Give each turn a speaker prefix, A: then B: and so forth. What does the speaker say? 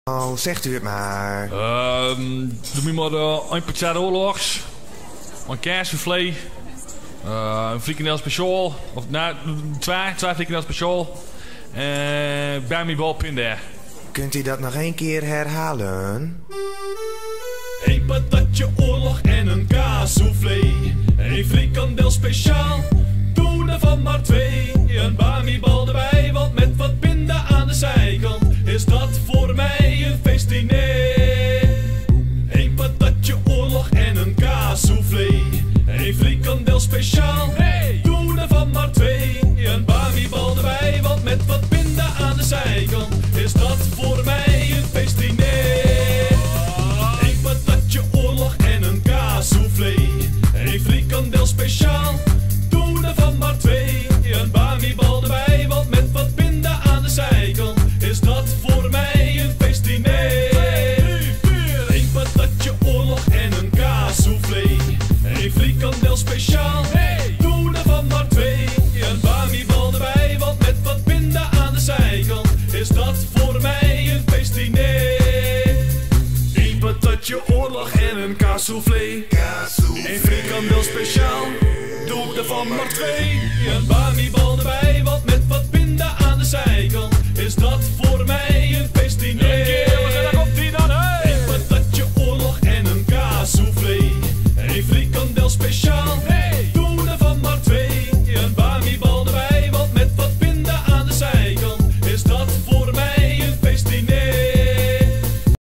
A: Oh, zegt u het maar.
B: Doe me maar een patat oorlogs, een kaassoufflé, een frikandel speciaal, of nou, twee frikandel speciaal, bij mijn bal pinda.
A: Kunt u dat nog één keer herhalen?
C: Een patatje oorlog en een kaassoufflé, een frikandel speciaal, doe ervan maar twee, een bamiebal erbij, want met wat pinda aan de zijkant is dat voor mij een feestdiner. Een patatje oorlog en een kaassoufflé, een frikandel speciaal, doe ervan maar twee, een bamiebal erbij, want met wat pinda aan de zijkant is dat voor mij een feestdiner. Een patatje oorlog en een kaassoufflé, een frikandel speciaal, doe ervan maar twee, een bamiebal erbij, want met wat pinda aan de zijkant is dat voor mij een feestdiner. Een patatje oorlog en een kaassoufflé, een frikandel speciaal, doe ervan maar twee, een bamiebal erbij, want met wat pinda aan de zijkant is dat voor mij een feestdiner. Een patatje oorlog en een kaassoufflé, een frikandel speciaal, doe ervan maar twee, een bamiebal erbij, want met wat pinda aan de zijkant is dat voor mij een feestdiner.